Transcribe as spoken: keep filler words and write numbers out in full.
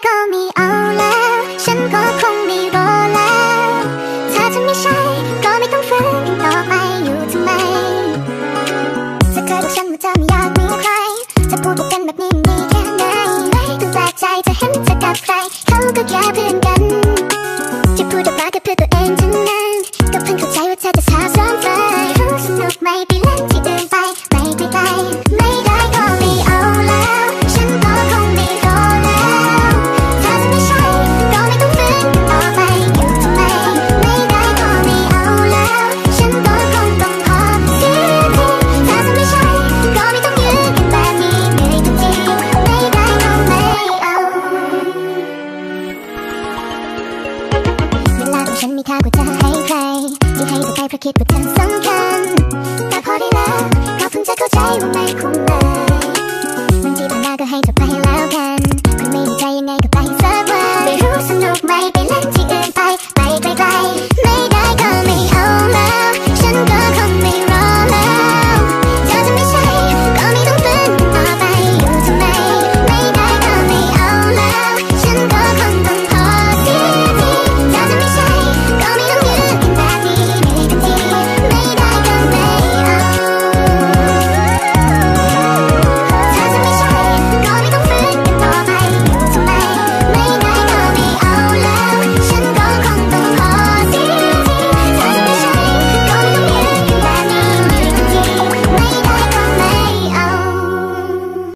ก็ไม่เอาแล้วฉันก็คงไม่รอแล้วถ้าจะไม่ใช่ก็ไม่ต้องฝืนกันต่อไปอยู่ทำไมจะเคยบอกฉันว่าเธอไม่อยากมีใครจะพูดบอกกันแบบนี้ดีแค่ไหนไม่ต้องแปลกใจจะเห็นเธอกับใครเขาก็แค่เพื่อนกันจะพูดออกมาก็เพื่อตัวเองทั้งนั้นก็เพิ่งเข้าใจว่าเธอจะสาสมใจรู้สนุกไม่ไปเล่นที่อื่นไปไม่ไปไกลไม่ได้ก็ไม่เอาแล้วฉันก็คงไม่รอแล้วถ้าจะไม่ใช่ก็ไม่ต้องฝืนกันต่อไปอยู่ทำไมไม่ได้ก็ไม่เอาแล้วฉันก็คงต้องขอเสียทีถ้าจะไม่ใช่ก็ไม่ต้องยื้อกันแบบนี้เหนื่อยทุกทีไม่ได้ก็ไม่เอาเวลาของฉันมีค่ากว่าจะให้ใครที่ให้เธอไปเพราะคิดว่าเธอสำคัญแต่พอได้แล้วก็เพิ่งจะเข้าใจว่าไม่คุ้ม